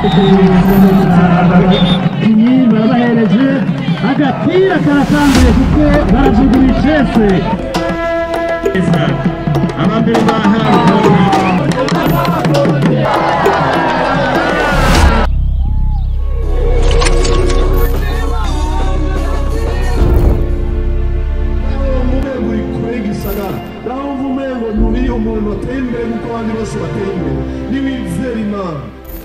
iyi babahereje agapira karasanzuye kuko barajugunya icese abambere bahawe umuntu ateye imbere nk'uko abandi bose bateye imbere n'ibizera Imana.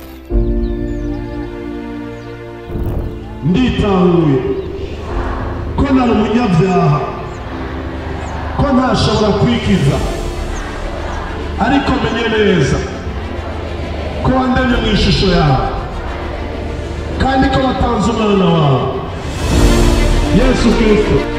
Nditahuye ko nari umunyabyaha, ko ntashobora kwikiza, ariko menye neza ko wandemye mu ishusho yawe kandi ko watanze umwana wawe Yesu Kristo.